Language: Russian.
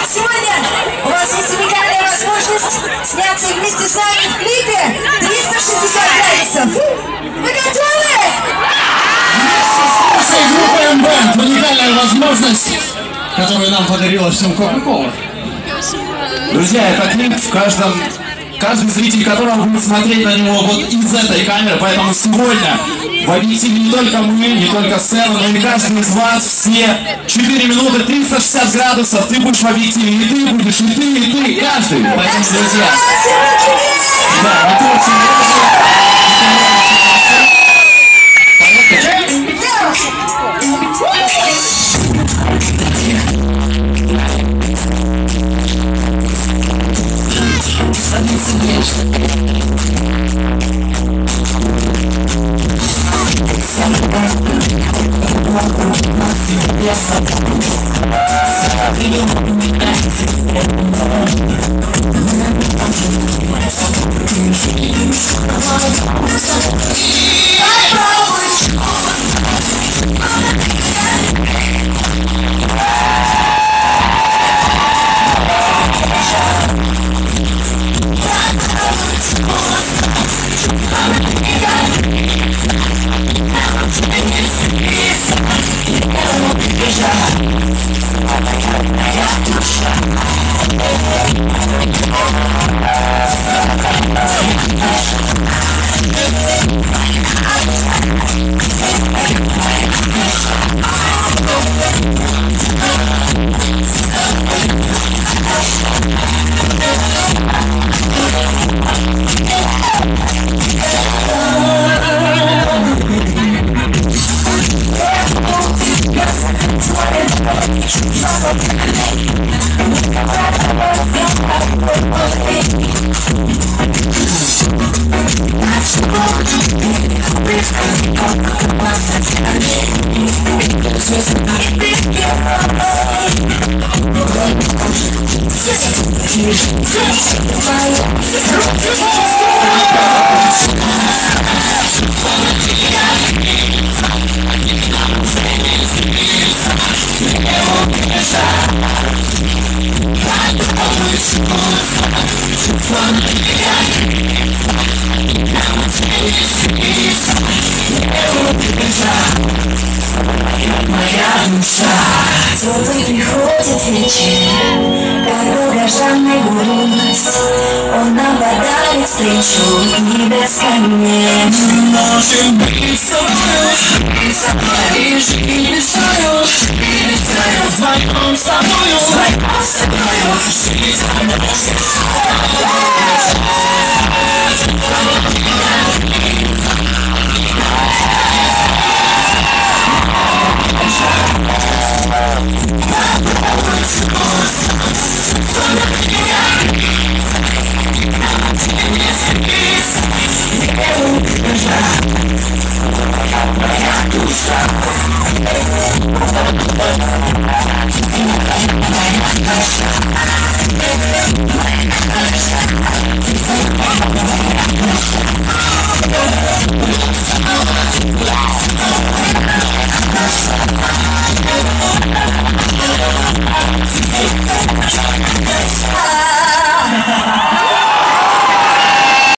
Сегодня у вас есть уникальная возможность сняться вместе с нами в клипе 360 градусов. Вы готовы? Слушай, группа МБ, уникальная возможность, которую нам подарила всем Кока-Кола. Друзья, это клип каждый зритель которого будет смотреть на него вот из этой камеры, поэтому сегодня в объективе не только мы, не только сцена, но и каждый из вас, все 4 минуты 360 градусов, ты будешь в объективе, и ты будешь, и ты, каждый. Поэтому, друзья, да, это очень важно. Моя душа, теплый приходит вечер, как долгожданный гость. Он нам подарит встречу и бесконечно. Можем быть с тобою, и жить мечтаю, вдвоем с тобою, жить Моя душа.